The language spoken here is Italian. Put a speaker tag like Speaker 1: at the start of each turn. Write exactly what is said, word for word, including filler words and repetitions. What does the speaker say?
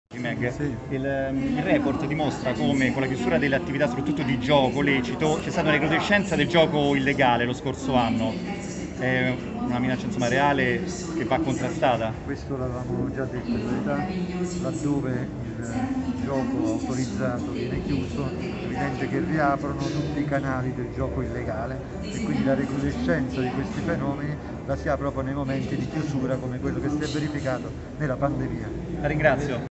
Speaker 1: Meg.
Speaker 2: Sì.
Speaker 1: Il, il report dimostra come con la chiusura delle attività soprattutto di gioco lecito c'è stata una recrudescenza del gioco illegale lo scorso anno. È una minaccia insomma reale che va contrastata.
Speaker 2: Questo l'avevamo già detto in verità, laddove il gioco autorizzato viene chiuso, è evidente che riaprono tutti i canali del gioco illegale e quindi la recrudescenza di questi fenomeni la si ha proprio nei momenti di chiusura come quello che si è verificato nella pandemia.
Speaker 1: La ringrazio.